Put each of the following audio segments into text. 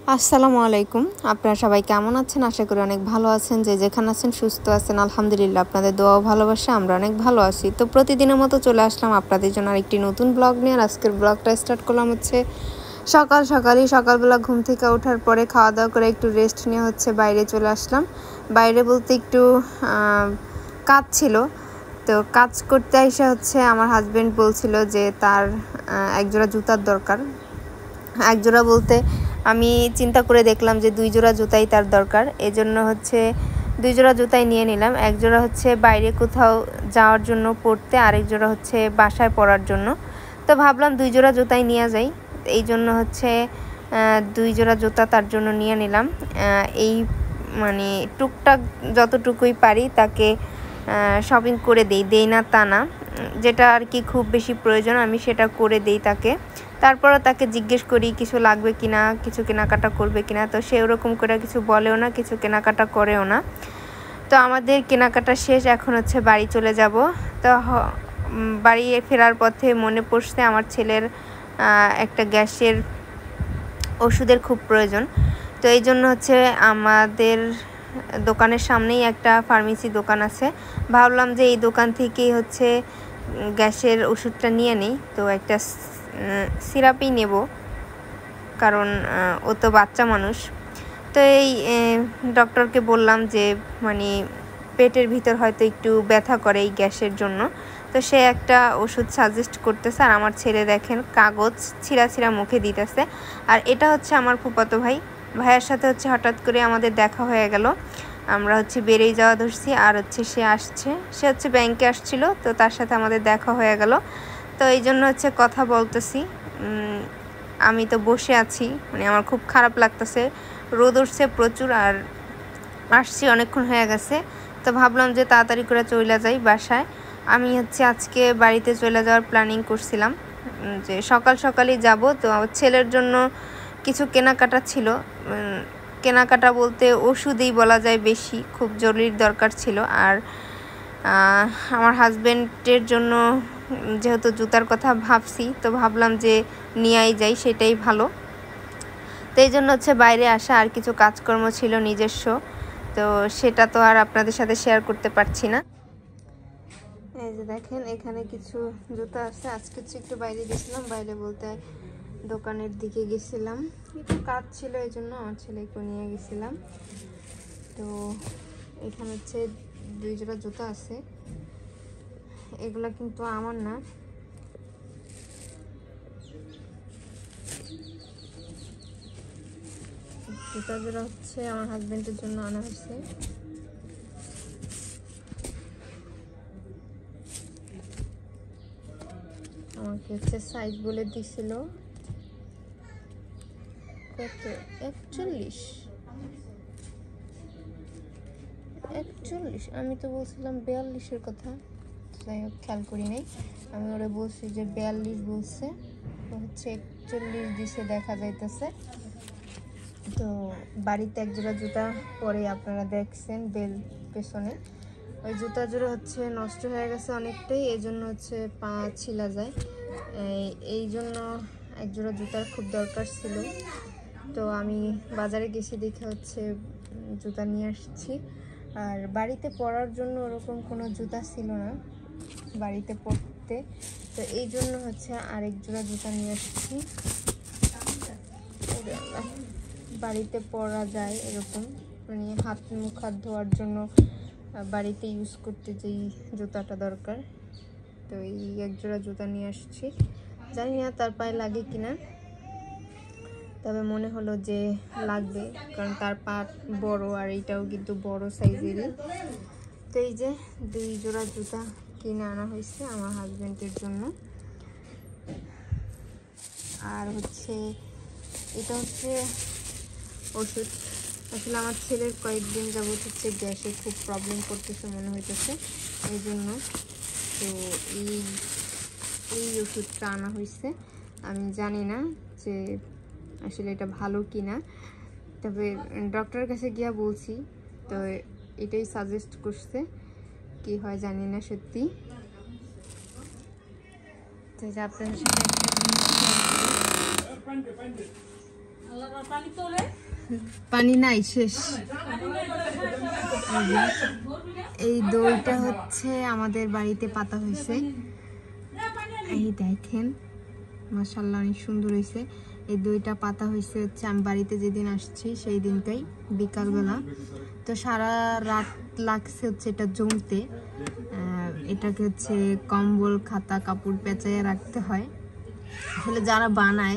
আসসালামু আলাইকুম। আপনারা সবাই কেমন আছেন? আশা করি অনেক ভালো আছেন। যে যেখানে আছেন সুস্থ আছেন, আলহামদুলিল্লাহ। আপনাদের দোয়া ও ভালোবাসা আমরা অনেক ভালো আছি। তো প্রতিদিনের মতো চলে আসলাম আপনাদের জন্য আরেকটি নতুন ব্লগ নিয়ে। আর আজকের ব্লগটা স্টার্ট করলাম হচ্ছে সকালবেলা ঘুম থেকে ওঠার পরে খাওয়া দাওয়া করে একটু রেস্ট নিয়ে হচ্ছে বাইরে চলে আসলাম। বাইরে বলতে একটু কাজ ছিল। তো কাজ করতে এসে হচ্ছে আমার হাজব্যান্ড বলছিল যে তার একজোড়া জুতার দরকার। একজোড়া বলতে আমি চিন্তা করে দেখলাম যে 2 জোড়া জুতাই তার দরকার। এজন্য হচ্ছে 2 জোড়া জুতাই নিয়ে নিলাম। এক জোড়া হচ্ছে বাইরে কোথাও যাওয়ার জন্য পরতে, আরেক জোড়া হচ্ছে বাসায় পরার জন্য। তো ভাবলাম 2 জোড়া জুতাই নিয়ে যাই। এই জন্য হচ্ছে 2 জোড়া জুতা তার জন্য নিয়ে নিলাম। এই মানে টুকটাক যতটুকুই পারি তাকে শপিং করে দেই না তা না, যেটা আর কি খুব বেশি প্রয়োজন আমি সেটা করে দেই তাকে। তারপরও তাকে জিজ্ঞেস করি কিছু লাগবে কিনা, কিছু কেনাকাটা করবে কিনা। তো সে ওরকম করে কিছু বলেও না, কিছু কেনাকাটা করেও না। তো আমাদের কেনাকাটা শেষ, এখন হচ্ছে বাড়ি চলে যাব। তো বাড়ি ফেরার পথে মনে পড়ছে আমার ছেলের একটা গ্যাসের ওষুধের খুব প্রয়োজন। তো এই জন্য হচ্ছে আমাদের দোকানের সামনেই একটা ফার্মেসি দোকান আছে। ভাবলাম যে এই দোকান থেকেই হচ্ছে গ্যাসের ওষুধটা নিয়ে নিই। তো একটা সিরাপই নেব, কারণ ও তো বাচ্চা মানুষ। তো এই ডক্টরকে বললাম যে মানে পেটের ভিতর হয়তো একটু ব্যথা করে এই গ্যাসের জন্য। তো সে একটা ওষুধ সাজেস্ট করতেছে। আর আমার ছেলে দেখেন কাগজ ছিঁড়া মুখে দিতেছে। আর এটা হচ্ছে আমার ফুফাতো ভাইয়ের সাথে হচ্ছে হঠাৎ করে আমাদের দেখা হয়ে গেল। আমরা হচ্ছে বেরিয়ে যাওয়া ধরছি, আর হচ্ছে সে হচ্ছে ব্যাংকে আসছিল। তো তার সাথে আমাদের দেখা হয়ে গেল। তো এই জন্য হচ্ছে কথা বলতেছি। আমি তো বসে আছি, মানে আমার খুব খারাপ লাগতেছে। রোদ উঠছে প্রচুর, আর আসছি অনেকক্ষণ হয়ে গেছে। তো ভাবলাম যে তাড়াতাড়ি করে চলে যাই বাসায়। আমি হচ্ছে আজকে বাড়িতে চলে যাওয়ার প্ল্যানিং করছিলাম, যে সকালই যাব। তো আমার ছেলের জন্য কিছু কেনাকাটা ছিল। কেনাকাটা বলতে ওষুধই বলা যায়, বেশি খুব জরুরি দরকার ছিল। আর আমার হাজব্যান্ডের জন্য যেহেতু জুতার কথা ভাবছি, তো ভাবলাম যে নিয়েই যাই, সেটাই ভালো। তো এই জন্য হচ্ছে বাইরে আসা। আর কিছু কাজকর্ম ছিল নিজস্ব, তো সেটা তো আর আপনাদের সাথে শেয়ার করতে পারছি না। এই যে দেখেন এখানে কিছু জুতা আছে। আজকে একটু বাইরে গেছিলাম, বাইরে বলতে দোকানের দিকে গেছিলাম, একটু কাজ ছিল, এই জন্য আমার ছেলেকে নিয়ে গেছিলাম। তো এখানে হচ্ছে 2 জোড়া জুতা আছে। এগুলা কিন্তু আমার না, জুতা জোড়া হচ্ছে আমার হাজবেন্ডের জন্য আনা হয়েছে। আমাকে হচ্ছে সাইজ বলে দিছিল কত, 41। আমি তো বলছিলাম 42-এর কথা। যাই হোক, খেয়াল করি নাই। আমি ওরা বলছি যে 42 বলছে, তো হচ্ছে 41 দিছে দেখা যাইতেছে। তো বাড়িতে এক জোড়া জুতা পরে আপনারা দেখছেন বেল পেছনে, ওই জুতা জোড়া হচ্ছে নষ্ট হয়ে গেছে অনেকটাই। এই জন্য হচ্ছে পা ছিলা যায়। এই জন্য এক জোড়া জুতার খুব দরকার ছিল। তো আমি বাজারে গেছি দেখে হচ্ছে জুতা নিয়ে আসছি। আর বাড়িতে পরার জন্য ওরকম কোনো জুতা ছিল না বাড়িতে পরতে, তো এই জন্য হচ্ছে আরেক জোড়া জুতা নিয়ে আসছি। বাড়িতে পরা যায় এরকম, মানে মুখ হাত ধোয়ার জন্য বাড়িতে ইউজ করতে যেই জুতাটা দরকার। তো এই এক জোড়া জুতা নিয়ে আসছি। জানি না তার পায়ে লাগে কিনা, তবে মনে হলো যে লাগবে, কারণ তার পা বড়, আর এইটাও কিন্তু বড় সাইজেরই। তো এই যে 2 জোড়া জুতা কিনে আনা হয়েছে আমার হাজবেন্ডের জন্য। আর হচ্ছে এটা হচ্ছে ওষুধ। আসলে আমার ছেলের কয়েকদিন যাবত হচ্ছে গ্যাসে খুব প্রবলেম করতেছে মনে হইতেছে, এই জন্য। তো এই ওষুধটা আনা হয়েছে। আমি জানি না যে আসলে এটা ভালো কিনা, তবে ডক্টরের কাছে গিয়া বলছি, তো এটাই সাজেস্ট করছে। কি হয় জানি না সত্যি। তো যে আপনাদের সাথে একটা জিনিস পানি নাই, শেষ। এই দইটা হচ্ছে আমাদের বাড়িতে পাতা হয়েছে, এই দেখেন মাশাআল্লাহ অনেক সুন্দর হয়েছে। এই দইটা পাতা হয়েছে হচ্ছে আমি বাড়িতে যেদিন আসছি সেই দিনটাই বিকালবেলা। তো সারা রাত লাগছে হচ্ছে এটা জমতে। এটাকে হচ্ছে কম্বল খাতা কাপড় পেঁচাইয়া রাখতে হয়। আসলে যারা বানায়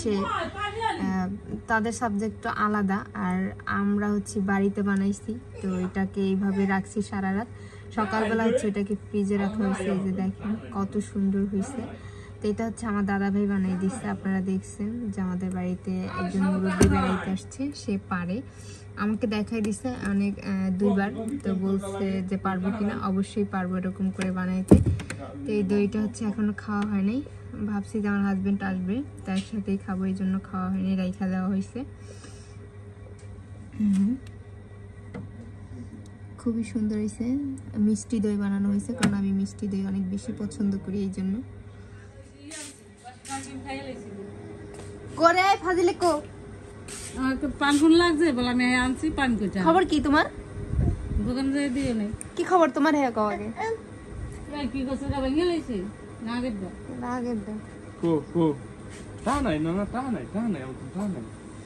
তাদের সাবজেক্ট আলাদা, আর আমরা হচ্ছে বাড়িতে বানাইছি, তো এটাকে এইভাবে রাখছি সারা রাত। সকালবেলা হচ্ছে এটাকে ফ্রিজে রাখা হয়েছে। এই যে দেখেন কত সুন্দর হয়েছে। তো এটা হচ্ছে আমার দাদা ভাই বানাই দিচ্ছে। আপনারা দেখছেন যে আমাদের বাড়িতে একজন মুরব্বী বেড়াইতে আসছে, সে পারে, আমাকে দেখাই দিছে অনেক 2বার। তো বলছে যে পারবো কিনা, অবশ্যই পারবো এরকম করে বানাইতে। তো এই দইটা হচ্ছে এখনো খাওয়া হয় নাই, ভাবছি যে আমার হাজবেন্ড আসবে তার সাথেই খাবো, এই জন্য খাওয়া হয়নি, রাইখা দেওয়া হয়েছে। খুবই সুন্দর হয়েছে। মিষ্টি দই বানানো হয়েছে, কারণ আমি মিষ্টি দই অনেক বেশি পছন্দ করি, এই জন্য। করে ফাজিলে কো আমার তো পান কোন লাগছে বলে আমি আনছি পান কইটা। খবর কি তোমার? দোকান যাই দিও নাই। কি খবর তোমার? হ্যাঁ কও আগে। এই কি কইছ রে ভাঙিয়ে লইছি না গেদ দাও। না গেদ দাও। কো তা নাই না তা নাই তা নাই।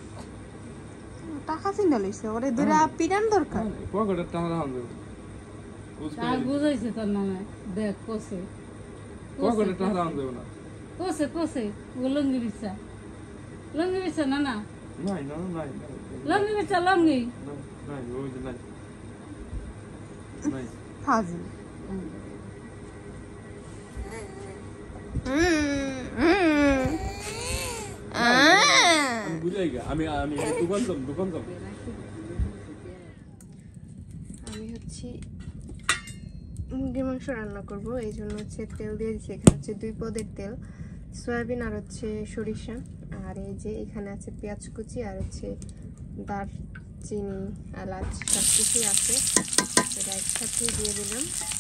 টাকা চিন্তা লইছে ওরে দুরা পিটান দরকার। পকেটে টাকা রাখুন দেব। আর বুঝাইছে তোর নামে দেখ কোসে। পকেটে টাকা রাখুন দেব না। কোসে ও লঙ্গি বিছা না না নাই লঙ্গি বিছা লঙ্গি নাই ওই যে নাই ফাজিল। আমি দোকান যাব। আমি হচ্ছে মুরগির মাংস রান্না করব, এই জন্য হচ্ছে তেল দিয়ে দিচ্ছি। এখানে হচ্ছে 2 পদের তেল, সয়াবিন আর হচ্ছে সরিষা, আর এই যে এখানে আছে পেঁয়াজ কুচি আর হচ্ছে দারচিনি এলাচ সব কিছুই আছে। এটা একসাথে দিয়ে দিলাম।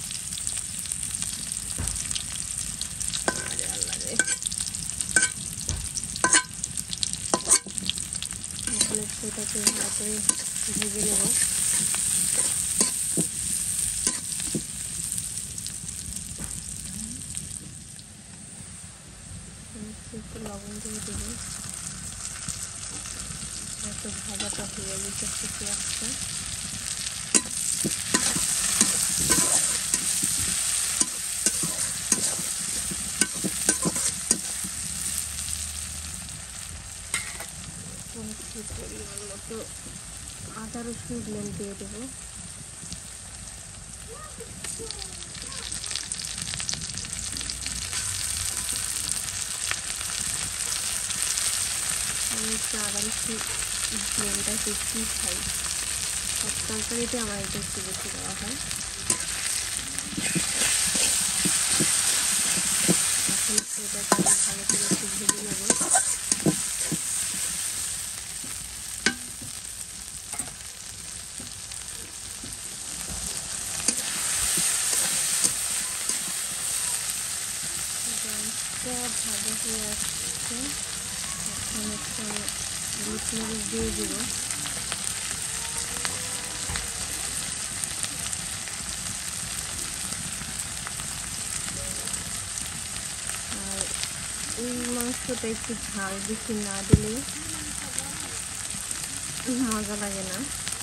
সেটাকে হাতে ভেজে নেব। একটু লবণ দিয়ে দেবো, একটু ভাজাটা হয়ে গেছে পেঁয়াজটা। পরিমাণ মতো আদা রসুন ব্লেন্ড দিয়ে দেবো। আমি একটু আদা রসুন ব্লেন্ডটা বেশি খাই, সব তরকারিতে আমার এটা একটু বেশি দেওয়া হয়। এখন এটাকে ভালো করে একটু ভেজে নেবো। ভাজা হয়ে আসছে, এখন একটু হলুদ মরিচ দিয়ে দেব। আর এই মাংসটা একটু ঝাল বেশি না দিলে মজা লাগে না।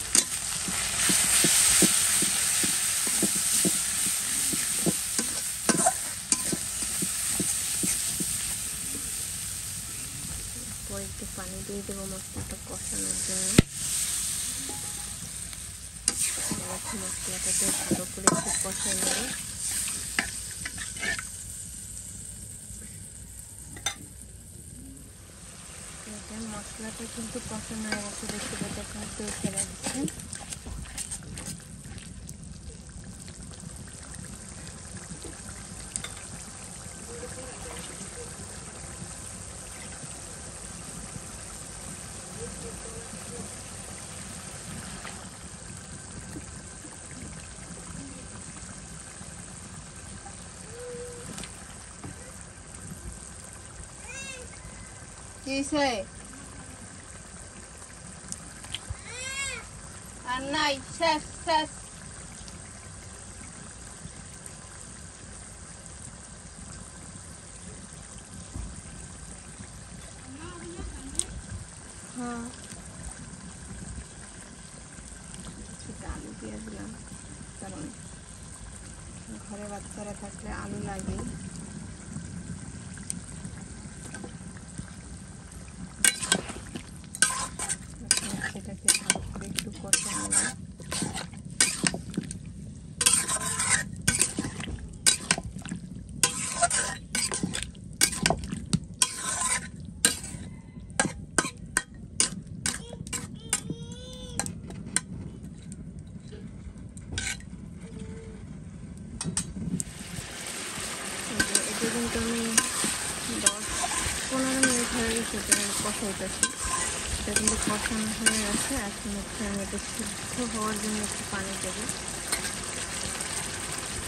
একটু পানি দিয়ে দেবো মশলাটা কষানোর জন্য। মশলাটাকে ভালো করে একটু কষাই নেব। মশলাটা কিন্তু কষানো হয়ে গেছে, দেখতে দেখুন তেল ছেড়ে দিচ্ছে। আর নাই, শেষ শেষ। হ্যাঁ, আলু দিয়ে দিলাম, কারণ ঘরে বাচ্চারা থাকলে আলু লাগে। সেটাকে ভালো করে একটু কষে নিলাম। এটা কিন্তু আমি 10-15 মিনিট হয়ে গেছে কষাইতেছি। এটা কিন্তু কষানো হয়ে গেছে। এখন হচ্ছে আমি এটা সিদ্ধ হওয়ার জন্য একটু পানি দেবো।